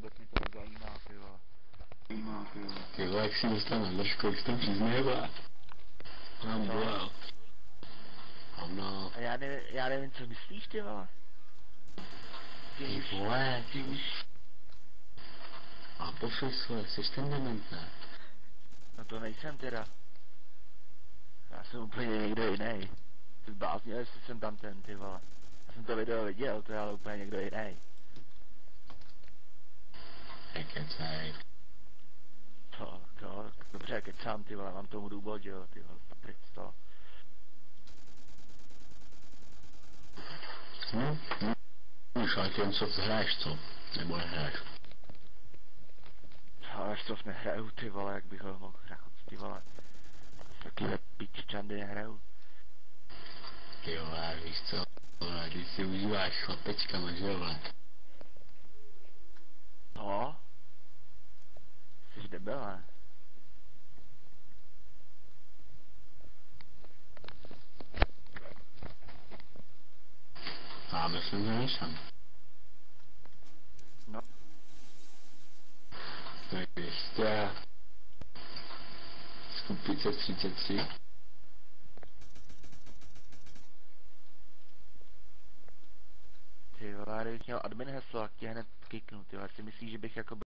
vůbec mě to nezajímá, ty vole. Ty vole, jak si dostal na držku, jak jsi to přiznává. Mám duel. Ano. A já nevím, co myslíš, ty vole. Ty vole, ty už. A pošli svoje, jsi ten dement, ne? No to nejsem teda. Já jsem úplně někdo jiný. Ty zbláznil, jestli jsem tam ten, ty vole. Já jsem to video viděl, to je ale úplně někdo jiný. Nekecej. To, dobře, kecám, ty vole, mám tomu důvod, jo, ty vole, pryč z toho. Už ale těm, co hraješ, co? Nebo nehraješ? Ale co nehraju, ty vole, jak bych ho mohl hrát, ty vole. Takové piččandy nehraju. Ty vole, víš co? Vole, když si užíváš chlapečkama, že vole? No? Jsi debil, ne? Já myslím, že nejsem. No. Tak ještě... Skupice 33. Ty vole, kdybych měl admin heslo, tak tě hned kiknu, ty vole, si myslíš, že bych jako